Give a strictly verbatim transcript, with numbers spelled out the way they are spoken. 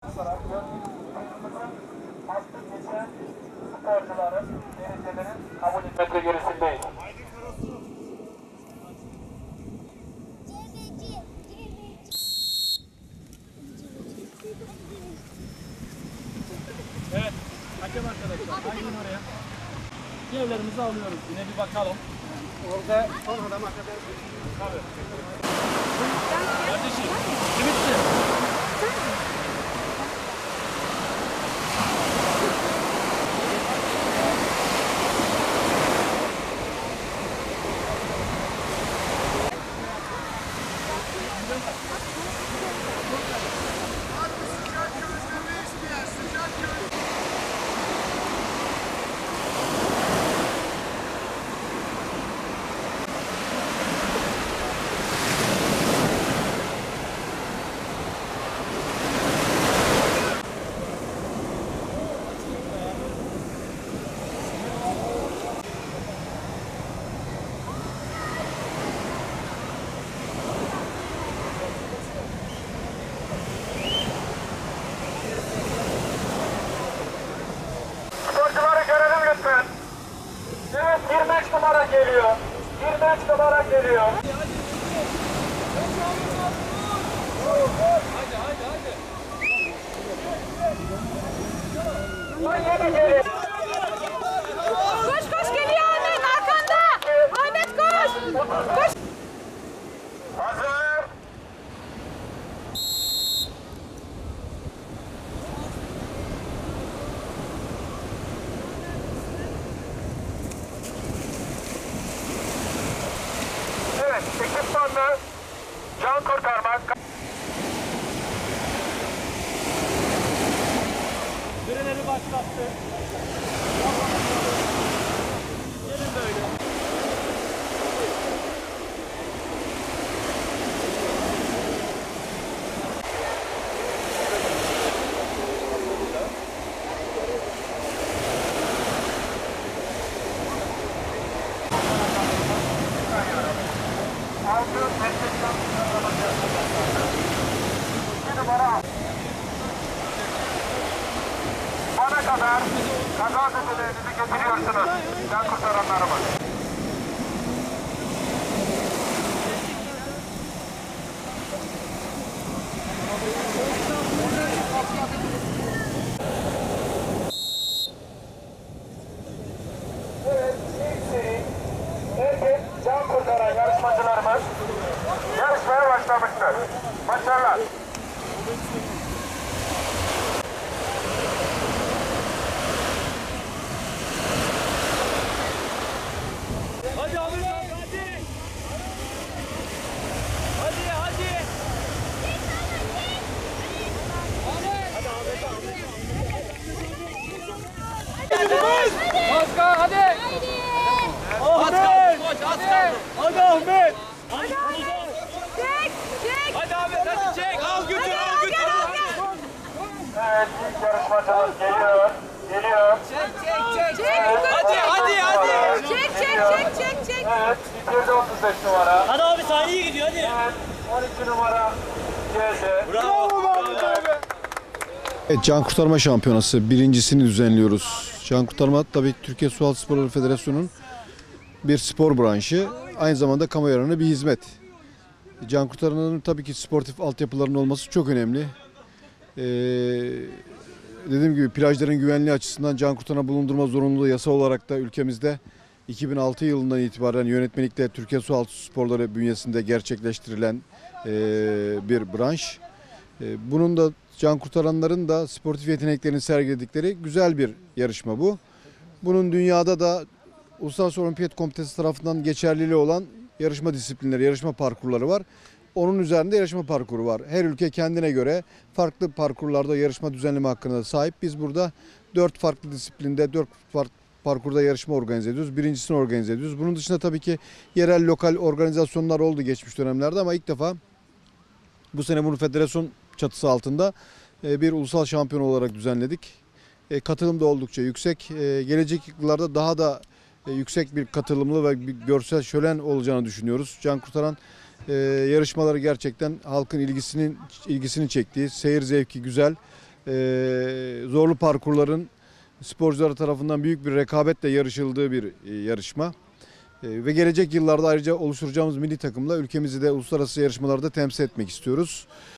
sporcuların derecelerinin kabul etmesi gerisindeyiz. Evet, hakem arkadaşlar, aynen oraya. Yerlerimizi alıyoruz, yine bir bakalım. Orada son adama kadar... Tabii. Kardeşim, kimitsin? Sporcuları görelim lütfen. Evet, yirmi beş numara geliyor. yirmi beş numara geliyor. Hadi, hadi, hadi. on yedi geliyor. Koş koş geliyor Ahmet arkanda. Ahmet koş. Koş. Hazır. Evet, ekipmanla can kurtarmak. Frenleri başlattı. Gelin böyle. Altı meslekten iki numara. Bana kadar kaza zedelerinizi getiriyorsunuz. Can kurtaranlarımız. Evet, ilk seri erkek can kurtaran yarışmacılarımız yarışmaya başlamıştır. Başarılar. Hadi Ahmet abi, hadi. Hadi, hadi. Hadi Ahmet abi. Az kaldı, hadi. Az kaldı, koş, az kaldı. Hadi Ahmet. Hadi Çek çek. Hadi Ahmet, hadi çek. Al götür, al götür. Evet, ilk yarışmacımız geliyor. Geliyor. Çek. Hadi, hadi, hadi. Çek çek çek çek çek. Evet, bitirdi otuz beş numara. Hadi abi, saniye gidiyor, hadi. Evet, on iki numara geldi. Bravo. Evet, Can Kurtarma Şampiyonası birincisini düzenliyoruz. Can Kurtarma tabii Türkiye Sualtı Sporları Federasyonu'nun bir spor branşı. Aynı zamanda kamu yararına bir hizmet. Can Kurtaranların tabii ki sportif altyapılarının olması çok önemli. Ee, dediğim gibi plajların güvenliği açısından can kurtaran bulundurma zorunluluğu yasa olarak da ülkemizde iki bin altı yılından itibaren yönetmelikte Türkiye Sualtı Sporları bünyesinde gerçekleştirilen e, bir branş. E, bunun da can kurtaranların da sportif yeteneklerini sergiledikleri güzel bir yarışma bu. Bunun dünyada da Uluslararası Olimpiyat Komitesi tarafından geçerliliği olan yarışma disiplinleri, yarışma parkurları var. Onun üzerinde yarışma parkuru var. Her ülke kendine göre farklı parkurlarda yarışma düzenleme hakkına sahip. Biz burada dört farklı disiplinde, dört farklı parkurda yarışma organize ediyoruz. Birincisini organize ediyoruz. Bunun dışında tabii ki yerel, lokal organizasyonlar oldu geçmiş dönemlerde ama ilk defa bu sene bunu federasyon çatısı altında bir ulusal şampiyon olarak düzenledik. Katılım da oldukça yüksek. Gelecek yıllarda daha da yüksek bir katılımlı ve bir görsel şölen olacağını düşünüyoruz. Can kurtaran yarışmaları gerçekten halkın ilgisinin ilgisini çektiği, seyir zevki güzel zorlu parkurların sporcuları tarafından büyük bir rekabetle yarışıldığı bir e, yarışma. E, ve gelecek yıllarda ayrıca oluşturacağımız milli takımla ülkemizi de uluslararası yarışmalarda temsil etmek istiyoruz.